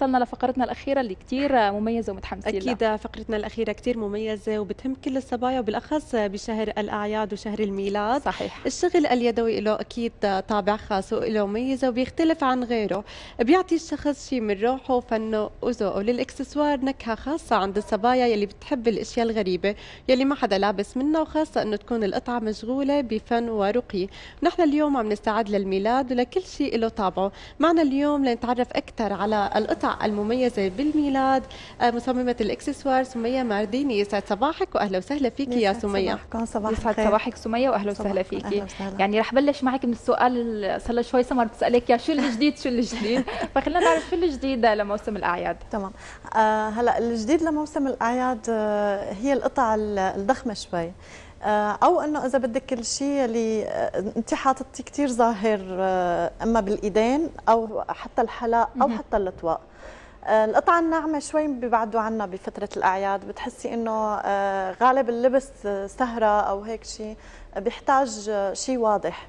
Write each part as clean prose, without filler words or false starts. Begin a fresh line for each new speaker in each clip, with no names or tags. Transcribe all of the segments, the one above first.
وصلنا لفقرتنا الأخيرة اللي كتير مميزة ومتحمسين لها.
أكيد فقرتنا الأخيرة كتير مميزة وبتهم كل الصبايا وبالأخص بشهر الأعياد وشهر الميلاد.
صحيح.
الشغل اليدوي له أكيد طابع خاص وله ميزة وبيختلف عن غيره، بيعطي الشخص شيء من روحه وفنه وذوقه. للإكسسوار نكهة خاصة عند الصبايا يلي بتحب الأشياء الغريبة يلي ما حدا لابس منها، وخاصة إنه تكون القطعة مشغولة بفن ورقي. نحن اليوم عم نستعد للميلاد ولكل شيء له طابعه. معنا اليوم لنتعرف أكثر على القطع المميزة بالميلاد مصممة الإكسسوار سمية مارديني. يسعد صباحك وأهلا وسهلا فيكي يا سمية.
يسعد صباحك سمية وأهلا وسهلا فيكي. يعني رح بلش معك من السؤال اللي صار له شوي سمر بتسألك يا شو الجديد شو الجديد، فخلينا نعرف شو الجديد لموسم الأعياد.
تمام. هلا الجديد لموسم الأعياد هي القطع الضخمة شوي، او انه اذا بدك الشيء اللي انت حاططيه كثير ظاهر، اما بالايدين او حتى الحلق او حتى الاطواق. القطعه الناعمه شوي بيبعدوا عنا بفتره الاعياد، بتحسي انه غالب اللبس سهره او هيك شيء بيحتاج شيء واضح.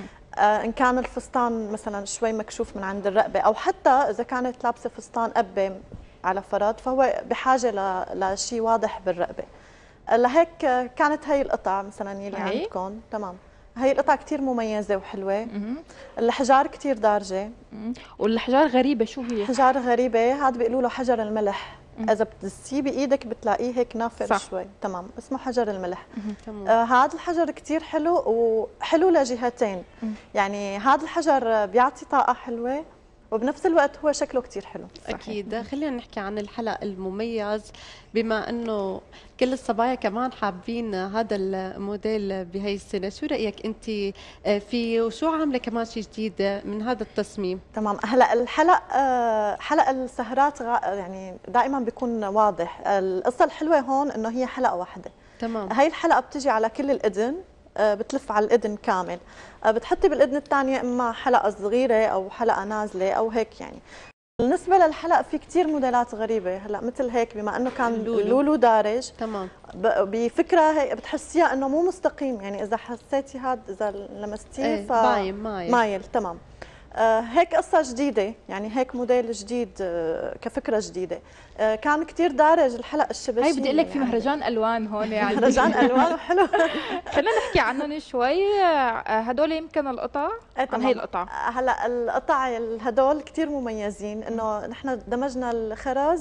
ان كان الفستان مثلا شوي مكشوف من عند الرقبه، او حتى اذا كانت لابسه فستان قبه على فرد فهو بحاجه لشيء واضح بالرقبه. لهيك كانت هي القطع مثلا يلي عندكم. تمام. هي القطع كثير مميزه وحلوه. الحجار كثير دارجه.
والحجار غريبه، شو هي؟
حجار غريبه، هذا بيقولوا له حجر الملح. اذا بتدسيه بايدك بتلاقيه هيك نافر صح. شوي. تمام. اسمه حجر الملح. هذا الحجر كثير حلو وحلو لجهتين. يعني هذا الحجر بيعطي طاقه حلوه وبنفس الوقت هو شكله كتير حلو.
أكيد. خلينا نحكي عن الحلق المميز، بما أنه كل الصبايا كمان حابين هذا الموديل بهي السنة. شو رأيك أنت فيه وشو عاملة كمان شيء جديد من هذا التصميم؟
تمام. هلا الحلق حلق السهرات يعني دائما بيكون واضح. القصة الحلوة هون أنه هي حلقة واحدة.
تمام.
هي الحلقة بتجي على كل الإذن، بتلف على الإذن كامل. بتحطي بالإذن الثانية إما حلقة صغيرة أو حلقة نازلة أو هيك يعني. بالنسبة للحلق في كثير موديلات غريبة هلا مثل هيك، بما انه كان اللولو دارج. تمام. بفكرة هيك بتحسيها انه مو مستقيم، يعني اذا حسيتي هذا اذا لمستيه مايل. تمام. هيك قصة جديدة، يعني هيك موديل جديد كفكرة جديدة. كان كثير دارج الحلق الشبشي.
هي بدي اقول لك في مهرجان الوان هون يعني.
مهرجان الوان حلو.
خلينا نحكي عنهم شوي. هدول يمكن القطع عن هي القطع.
هلا القطع هدول كثير مميزين، انه نحن دمجنا الخرز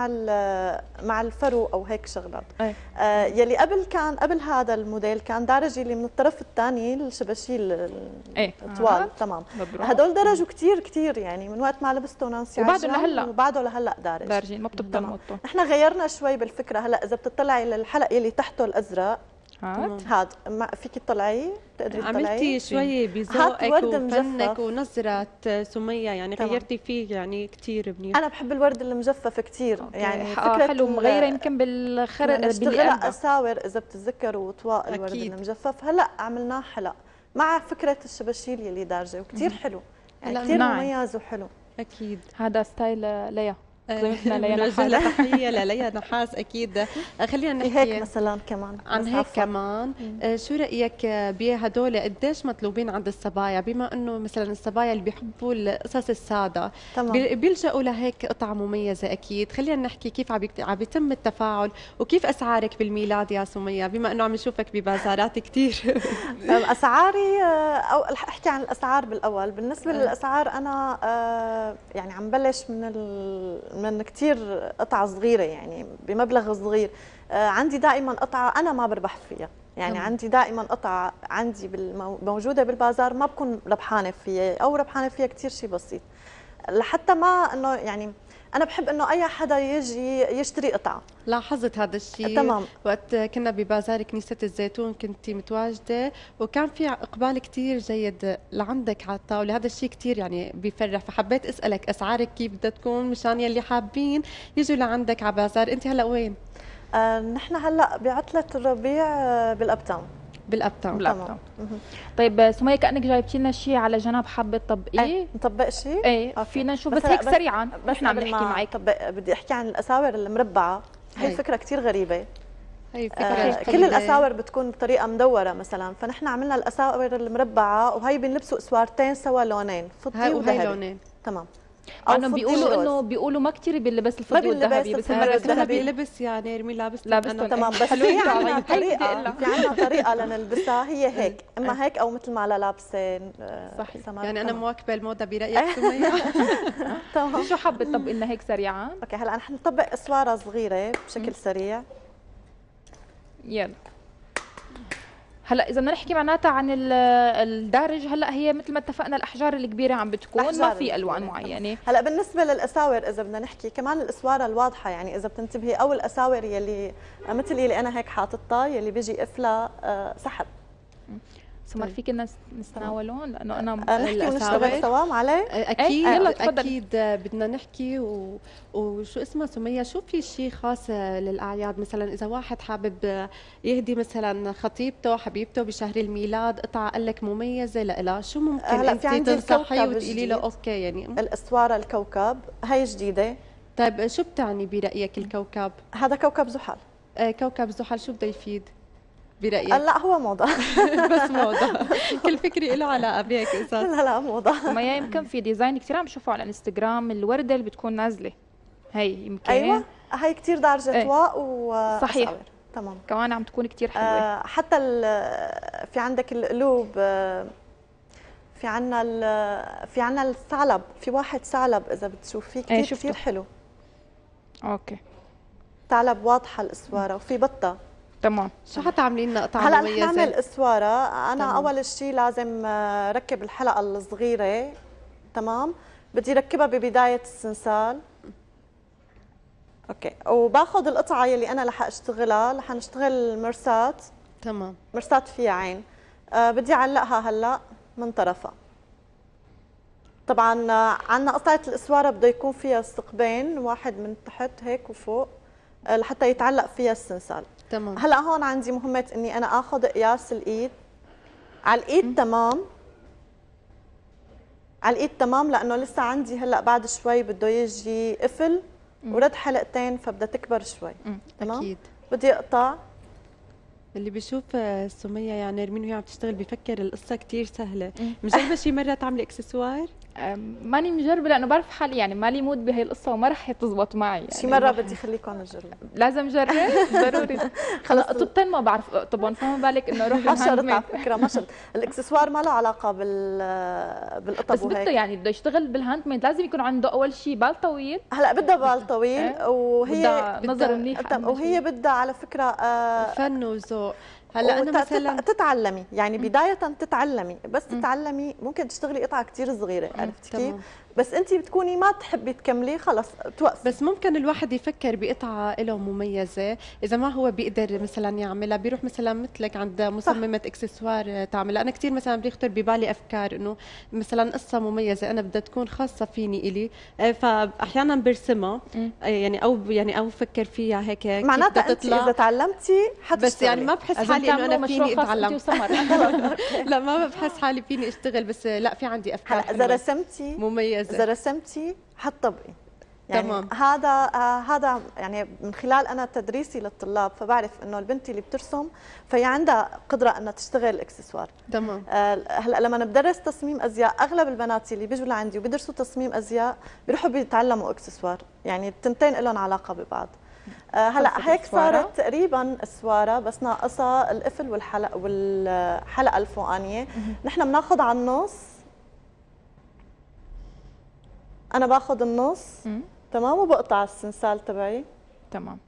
مع الفرو او هيك شغلات. يلي قبل هذا الموديل كان دارج اللي من الطرف الثاني الشباشيل الطوال. تمام. هدول درجوا كثير يعني من وقت ما لبسته نانسي وبعده لهلا
دارجين ما بتبطلوا.
نحن غيرنا شوي بالفكره. هلا اذا بتطلعي للحلق يلي تحته الازرق هاد فيك تطلعي تقدري تطلعي.
عملتي شوي بذوقك وفنك ونظرة سمية، يعني غيرتي فيه يعني كثير منيح.
انا بحب الورد المجفف كثير. يعني فكره
حلو مغيره يمكن
بالقلب اساور اذا بتتذكروا اطواق الورد المجفف. هلا عملناه حلق مع فكره الشباشيل يلي دارجه وكثير حلو، يعني كثير مميز وحلو.
اكيد.
هذا ستايل ليا.
بنوجه لها تحيه لليا نحاس. اكيد. خلينا نحكي
هيك مثلا كمان
عن هيك كمان. شو رايك بهدول قديش مطلوبين عند الصبايا، بما انه مثلا الصبايا اللي بيحبوا القصص الساده بيلجأوا لهيك قطع مميزه. اكيد. خلينا نحكي كيف عم بيتم التفاعل وكيف اسعارك بالميلاد يا سمية، بما انه عم نشوفك ببازارات كثير.
اسعاري او احكي عن الاسعار بالاول. بالنسبه للاسعار انا يعني عم بلش من كثير قطعة صغيرة، يعني بمبلغ صغير. عندي دائما قطعة أنا ما بربح فيها، يعني عندي دائما قطعة عندي موجودة بالبازار ما بكون ربحانة فيها أو ربحانة فيها كثير شيء بسيط، لحتى ما إنه يعني أنا بحب إنه أي حدا يجي يشتري قطعة.
لاحظت هذا الشيء.
تمام.
وقت كنا ببازار كنيسة الزيتون كنتي متواجدة وكان في إقبال كثير جيد لعندك على الطاولة. هذا الشيء كثير يعني بيفرح، فحبيت أسألك أسعارك كيف بدها تكون مشان يلي حابين يجوا لعندك على بازار. أنت هلا وين؟
نحن هلا بعطلة الربيع بالأبتاون.
بالأبتاون.
طيب سمية كأنك جايبتي لنا شيء على جنب، حابة تطبقيه؟
نطبق شيء؟
ايه فينا نشوف بس هيك سريعا.
بس
عم نحكي معك
بدي احكي عن الاساور المربعة. هي فكرة كثير غريبة.
هي فكرة
كل الاساور بتكون بطريقة مدورة مثلا، فنحن عملنا الاساور المربعة وهي بنلبسوا اسوارتين سوا لونين، فضي وذهبي.
لونين.
تمام.
انه بيقولوا ما كثير بيلبس الفضي والذهبي، بس
المره بيلبس يعني يرمي
لابسته
تمام. بس في عندنا طريقه، في عندنا طريقه لنلبسها هي هيك، اما هيك او مثل ما على لابسه.
صحيح. يعني انا مواكبه الموضه برايك سمية.
تمام.
شو حابه تطبقي هيك سريعا؟
اوكي هلا نحن نطبق اسواره صغيره بشكل سريع.
يلا هلا اذا بدنا نحكي معناتها عن الدارج، هلا هي مثل ما اتفقنا الاحجار الكبيره عم بتكون، ما في الوان معينه.
هلا بالنسبه للاساور اذا بدنا نحكي كمان الاسواره الواضحه، يعني اذا بتنتبهي او الاساور يلي مثل يلي انا هيك حاططها يلي بيجي قفله سحب.
سمر فيك نتناولهم لانه انا
نحكي ونشتغل سوا معلي.
اكيد اكيد بدنا نحكي وشو اسمها سمية، شو في شيء خاص للاعياد؟ مثلا اذا واحد حابب يهدي مثلا خطيبته حبيبته بشهر الميلاد قطعه قال لك مميزه لها، شو ممكن انت تنصحي وتقولي له اوكي؟ يعني
الاسواره الكوكب هي جديده.
طيب شو بتعني برايك الكوكب؟
هذا كوكب زحل.
كوكب زحل شو بده يفيد برأيك؟
لا هو موضة.
بس موضة. كل فكري له علاقة بهيك اساسا.
لا موضة.
ما يمكن في ديزاين كثير عم بشوفه على الانستغرام، الوردة اللي بتكون نازلة هي يمكن.
ايوه هي كثير دارجة واء
صحيح.
تمام.
كمان عم تكون كثير حلوة.
حتى في عندك القلوب، في عنا الثعلب، في واحد ثعلب اذا بتشوفيه كثير حلو.
اوكي.
ثعلب واضحة الاسوارة، وفي بطة.
تمام. شو حتعملي لنا قطعه
مميزه؟
هلا
رح نعمل اسواره. انا تمام. اول شيء لازم ركب الحلقه الصغيره. تمام. بدي ركبها ببدايه السنسال. اوكي. وباخذ القطعه يلي انا رح اشتغلها، رح نشتغل مرساه.
تمام.
مرساه فيها عين. بدي اعلقها هلا من طرفها. طبعا عندنا قطعه الاسواره بده يكون فيها ثقبين، واحد من تحت هيك وفوق لحتى يتعلق فيها السنسال.
تمام.
هلا هون عندي مهمة اني انا اخذ قياس الايد على الايد. تمام. على الايد تمام، لانه لسه عندي هلا بعد شوي بده يجي قفل ورد حلقتين فبدها تكبر شوي. تمام. اكيد. بدي اقطع.
اللي بيشوف سمية يعني نرمين وهي عم تشتغل بيفكر القصة كثير سهلة. مجربة شي مرة تعملي اكسسوار؟
ماني مجربه لانه بعرف حالي يعني مالي مود بهي القصه وما رح تزبط معي. يعني
شي مره بدي خليكم تجربوا.
لازم نجرب ضروري. خلص قطبتين ما بعرف اقطبهم، فما بالك انه اروح
ما شرط على فكره، ما شرط. الاكسسوار ما له علاقه بالقطب
بس بده يعني بده يشتغل بالهاند ميد لازم يكون عنده اول شيء بال طويل.
هلا بدها بال طويل وهي
نظر منيح،
وهي بدها على فكره
فن وذوق. هلا انا مثلا
تتعلمي يعني بدايه تتعلمي، بس تتعلمي ممكن تشتغلي قطعه كثير صغيره، عرفتي كيف؟ بس انت بتكوني ما تحبي تكملي خلص توقفي.
بس ممكن الواحد يفكر بقطعه له مميزه، اذا ما هو بيقدر مثلا يعملها بيروح مثلا مثلك عند مصممه اكسسوار تعملها. انا كثير مثلا بيخطر ببالي افكار انه مثلا قصه مميزه انا بدها تكون خاصه فيني الي، فاحيانا برسمها يعني او بفكر فيها هيك
معناتها انت اذا تعلمتي
بس يعني ما بحس حالي انه انا فيني اتعلم. لا ما بحس حالي فيني اشتغل، بس لا في عندي افكار.
هلا اذا رسمتي
مميزه،
اذا رسمتي حتطبقي. يعني
تمام.
هذا يعني من خلال انا تدريسي للطلاب، فبعرف انه البنت اللي بترسم فهي عندها قدره انها تشتغل اكسسوار.
تمام.
هلا لما بدرس تصميم ازياء اغلب البنات اللي بيجوا لعندي وبيدرسوا تصميم ازياء بيروحوا بيتعلموا اكسسوار، يعني التنتين لهم علاقه ببعض. هلا هيك صارت تقريبا اسواره، بس ناقصها القفل والحلقه الفوقانيه. نحن بناخذ على النص، انا باخذ النص. تمام. وبقطع السنسال تبعي.
تمام.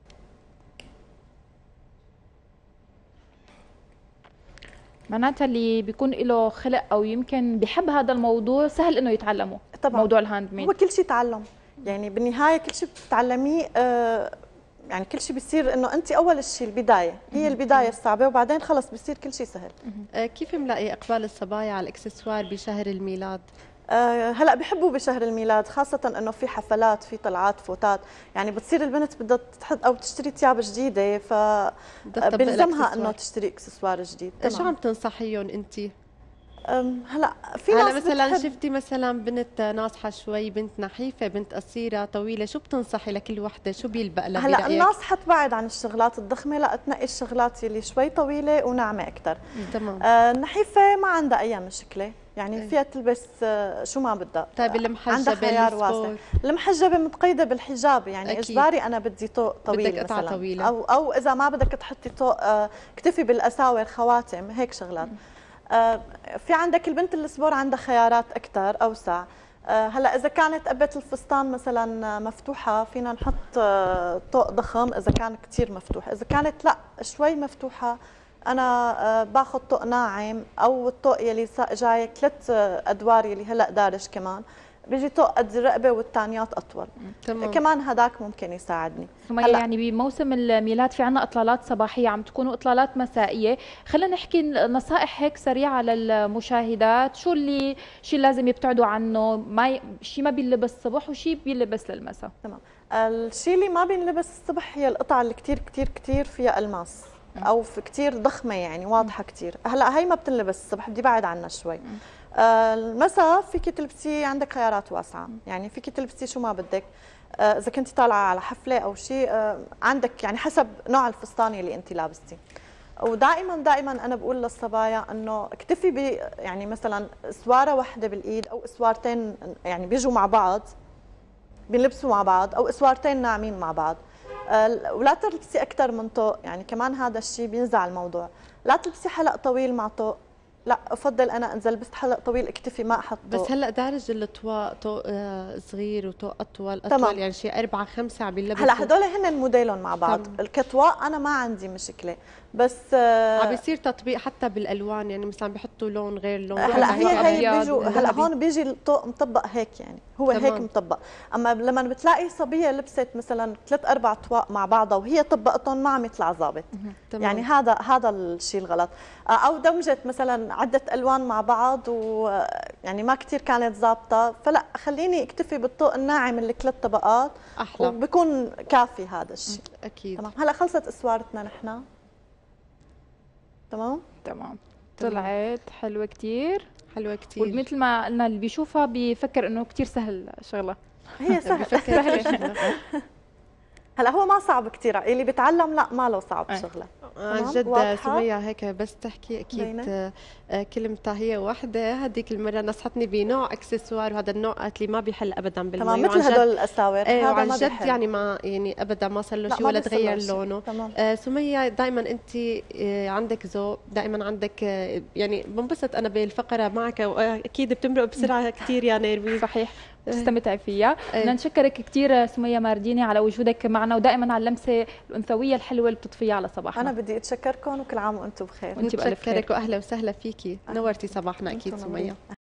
معناتها اللي بيكون له خلق او يمكن بحب هذا الموضوع سهل انه يتعلمه. طبعا. موضوع الهاند ميد
هو كل شيء تعلم، يعني بالنهايه كل شيء بتتعلميه. يعني كل شيء بيصير انه انت اول شيء البدايه هي البدايه الصعبه، وبعدين خلص بيصير كل شيء سهل.
كيف ملاقي اقبال الصبايا على الاكسسوار بشهر الميلاد؟
هلا بحبوا بشهر الميلاد، خاصة انه في حفلات، في طلعات، فوتات، يعني بتصير البنت بدها تحط او تشتري ثياب جديدة، فبلزمها انه تشتري اكسسوار جديد.
شو عم تنصحيهم انت؟
هلا في ناس
مثلا شفتي مثلا بنت ناصحة شوي، بنت نحيفة، بنت قصيرة، طويلة، شو بتنصحي لكل وحدة؟ شو بيلبق لها برأيك؟
هلا الناصحة تبعد عن الشغلات الضخمة، لا تنقي الشغلات اللي شوي طويلة وناعمة أكثر.
تمام.
النحيفة ما عندها أي مشكلة، يعني فيها تلبس شو ما بدها.
طيب
عندها خيار واسع. المحجبه متقيده بالحجاب، يعني أكيد. اجباري انا بدي طوق طويل
بدك
مثلا
طويلة.
او اذا ما بدك تحطي طوق اكتفي بالاساور خواتم هيك شغلات. في عندك البنت السبور عندها خيارات اكثر اوسع. هلا اذا كانت قبه الفستان مثلا مفتوحه فينا نحط طوق ضخم اذا كان كثير مفتوح، اذا كانت لا شوي مفتوحه انا باخذ طوق ناعم او الطوق يلي جاي 3 ادوار يلي هلا دارج كمان بيجي طوق قد الرقبه والثانيات اطول.
تمام.
كمان هداك ممكن يساعدني.
سمية يعني بموسم الميلاد في عنا اطلالات صباحيه عم تكونوا اطلالات مسائيه، خلينا نحكي نصائح هيك سريعه للمشاهدات، شو اللي لازم يبتعدوا عنه، ما شيء ما بينلبس الصبح وشيء بينلبس للمساء.
تمام. الشيء اللي ما بينلبس الصبح هي القطعه اللي كثير كثير كثير فيها الماس او في كثير ضخمه يعني واضحه كثير. هلا هي ما بتنلبس الصبح بدي بعد عنها شوي. المساء فيك تلبسي عندك خيارات واسعه، يعني فيك تلبسي شو ما بدك. اذا كنت طالعه على حفله او شيء عندك يعني حسب نوع الفستان اللي انت لابستيه. ودائما انا بقول للصبايا انه اكتفي ب يعني مثلا اسواره واحده بالايد او اسوارتين يعني بيجوا مع بعض بنلبسوا مع بعض او اسوارتين ناعمين مع بعض. ولا تلبسي اكثر من طوق، يعني كمان هذا الشيء بينزع الموضوع. لا تلبسي حلق طويل مع طوق، لا افضل انا اذا لبست حلق طويل اكتفي ما احط طوق.
بس هلا دارج الطواق طوق صغير وطوق اطول
تمام.
يعني شيء 4 5 عم بيلبسوا.
هلا هدول هن موديلهم مع بعض. الكتواق انا ما عندي مشكله، بس
عم بيصير تطبيق حتى بالالوان، يعني مثلا بيحطوا لون غير لون.
هلا هي بيجوا هلا هون بيجي الطوق مطبق هيك، يعني هو تمام. هيك مطبق. اما لما بتلاقي صبيه لبست مثلا 3 4 طواق مع بعضها وهي طبقتهم ما عم يطلع ظابط. يعني هذا الشيء الغلط. او دمجت مثلا عده الوان مع بعض ويعني ما كثير كانت ظابطه، فلا خليني اكتفي بالطوق الناعم اللي 3 طبقات
احلى
وبكون كافي هذا الشيء.
اكيد.
تمام. هلا خلصت اسوارتنا نحن.
تمام طلعت حلوه كثير.
حلوه كثير.
ومثل ما قلنا اللي بيشوفها بيفكر انه كثير سهل شغله.
هي سهله. هلا هو ما صعب كثير، اللي بيتعلم لا ما له صعب شغله.
عن جد سمية هيك بس تحكي اكيد كلمتها هي وحده هذيك المره نصحتني بنوع اكسسوار، وهذا النوع قالت لي ما بيحل ابدا بالمي.
تمام. مثل هدول الاساور
هذا ما جد يعني ما يعني ابدا ما صار له شيء ولا تغير لونه. سمية دائما انت عندك ذوق، دائما عندك يعني بنبسط انا بالفقره معك، واكيد بتمرق بسرعه كثير يا نيرمين.
صحيح تستمتعي فيها. بدنا نشكرك كثير سمية مارديني على وجودك معنا، ودائما على اللمسه الانثويه الحلوه اللي بتضفيها على صباحنا.
انا بدي اتشكركم وكل عام وانتم بخير.
وانت بالف خير. وأهلا وسهلا فيكي، نورتي صباحنا اكيد سمية.